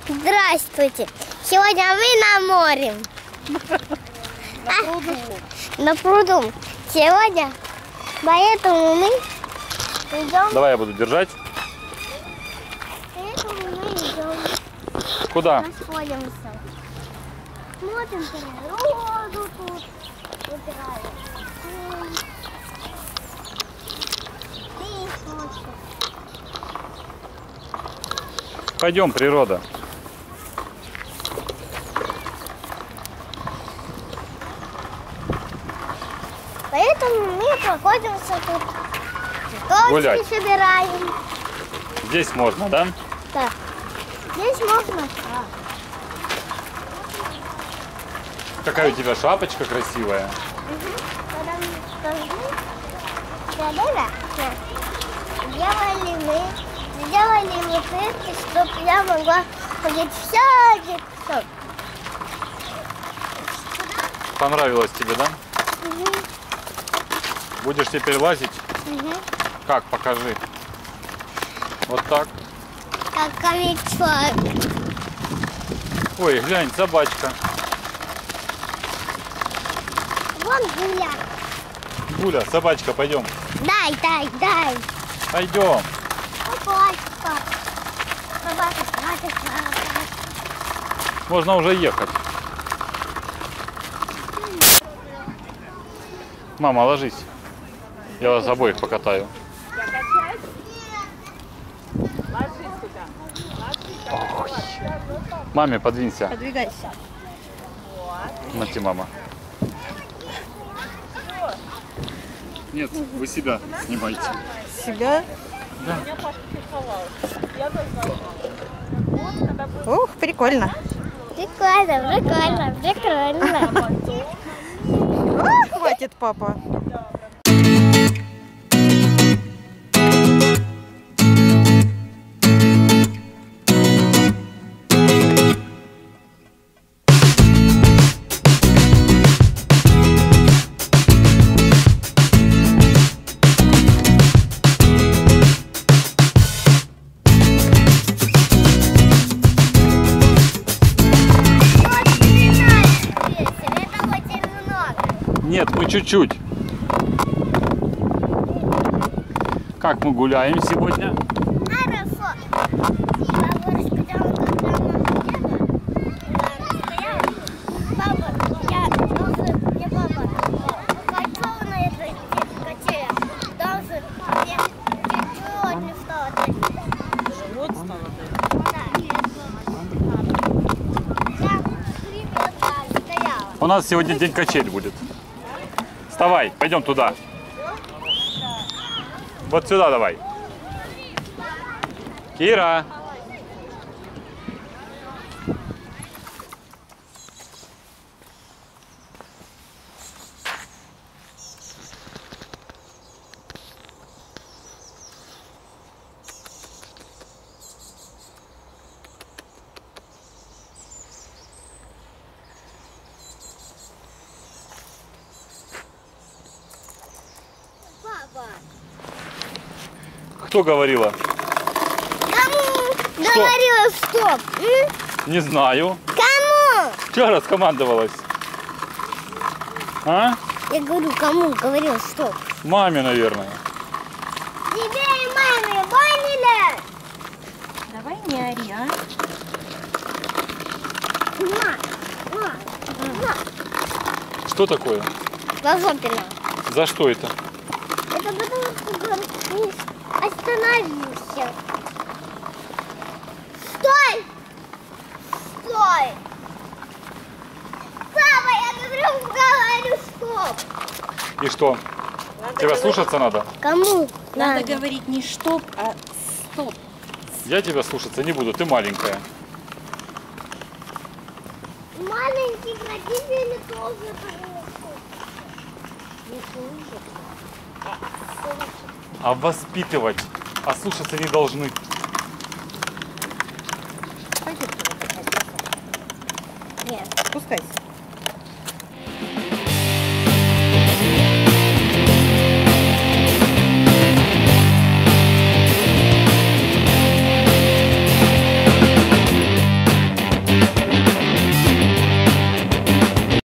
Здравствуйте! Сегодня мы на море. На пруду. Сегодня, поэтому мы идем. Давай я буду держать. Поэтому мы идем. Куда? Расходимся. Смотрим природу тут. Играем. Пойдем, природа. Поэтому мы проходимся тут. Гулять. Цветочки собираем. Здесь можно, да? Да. Здесь можно. Какая у тебя шапочка красивая. Сделали вот это, чтобы я могла ходить всякий. Понравилось тебе, да? Угу. Будешь теперь лазить? Угу. Как? Покажи. Вот так. Как хомячок. Ой, глянь, собачка. Вон Гуля. Гуля, собачка, пойдем. Дай. Пойдем. Собачка. Можно уже ехать. Мама, ложись. Я вас обоих покатаю. Ой. Маме, подвинься. Подвигайся. Нати, мама. Нет, вы себя снимайте. Себя? Да. Ух, прикольно. Прикольно. Хватит, папа. Нет, мы чуть-чуть. Как мы гуляем сегодня? Хорошо. Живот стало. У нас сегодня день качель будет. Вставай, пойдем туда. Вот сюда давай. Кира. Папа. Кто говорила? Кому Что? говорила стоп? Не знаю. Кому? Что раскомандовалась? А? Я говорю, кому говорила стоп? Маме, наверное. Тебе и маме поняли? Давай не ори, а? Что такое? Лазопина. За что это? Это потому, что говорит, остановился. Стой! Стой! Папа, я говорю стоп! И что? Тебя слушаться надо? Кому? Надо говорить не стоп, а стоп. Я тебя слушаться не буду, ты маленькая. Маленький родители тоже А воспитывать, а слушаться не должны. Нет. Спускайся.